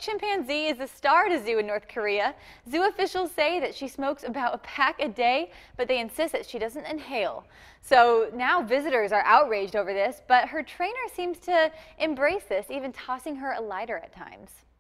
Chimpanzee is a star at a zoo in North Korea. Zoo officials say that she smokes about a pack a day, but they insist that she doesn't inhale. So now visitors are outraged over this, but her trainer seems to embrace this, even tossing her a lighter at times.